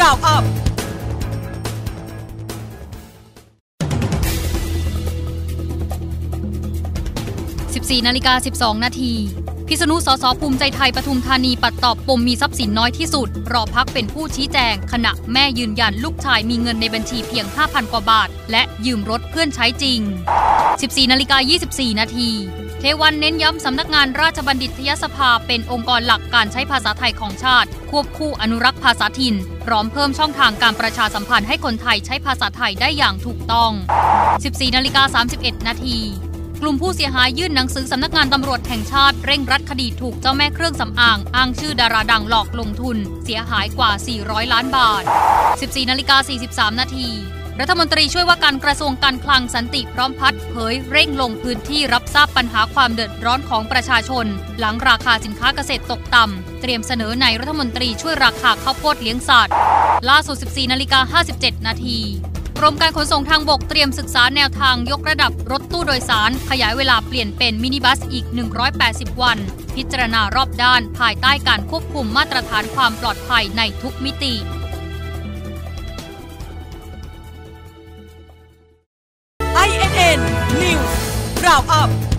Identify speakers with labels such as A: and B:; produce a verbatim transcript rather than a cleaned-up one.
A: Round Up
B: สิบสี่นาฬิกาสิบสองนาทีพิษณุสสภูมิใจไทยปทุมธานีปัดตอบปมมีทรัพย์สินน้อยที่สุดรอพักเป็นผู้ชี้แจงขณะแม่ยืนยันลูกชายมีเงินในบัญชีเพียง ห้าพัน กว่าบาทและยืมรถเพื่อนใช้จริง สิบสี่นาฬิกายี่สิบสี่นาทีเทวันเน้นย้ำสำนักงานราชบัณฑิตยสภาเป็นองค์กรหลักการใช้ภาษาไทยของชาติควบคู่อนุรักษ์ภาษาถิ่นพร้อมเพิ่มช่องทางการประชาสัมพันธ์ให้คนไทยใช้ภาษาไทยได้อย่างถูกต้อง สิบสี่นาฬิกาสามสิบเอ็ดนาทีกลุ่มผู้เสียหายยื่นหนังสือสำนักงานตำรวจแห่งชาติเร่งรัดคดีถูกเจ้าแม่เครื่องสำอางอ้างชื่อดาราดังหลอกลงทุนเสียหายกว่าสี่ร้อยล้านบาท สิบสี่นาฬิกาสี่สิบสามนาทีรัฐมนตรีช่วยว่าการกระทรวงการคลังสันติพร้อมพัฒน์เผยเร่งลงพื้นที่รับทราบปัญหาความเดือดร้อนของประชาชนหลังราคาสินค้าเกษตรตกต่ำเตรียมเสนอนายรัฐมนตรีช่วยราคาข้าวโพดเลี้ยงสัตว์ล่าสุด สิบสี่นาฬิกาห้าสิบเจ็ดนาทีกรมการขนส่งทางบกเตรียมศึกษาแนวทางยกระดับรถตู้โดยสารขยายเวลาเปลี่ยนเป็นมินิบัสอีกหนึ่งร้อยแปดสิบวันพิจารณารอบด้านภายใต้การควบคุมมาตรฐานความปลอดภัยในทุกมิติ
A: ไอ เอ็น เอ็น News Round Up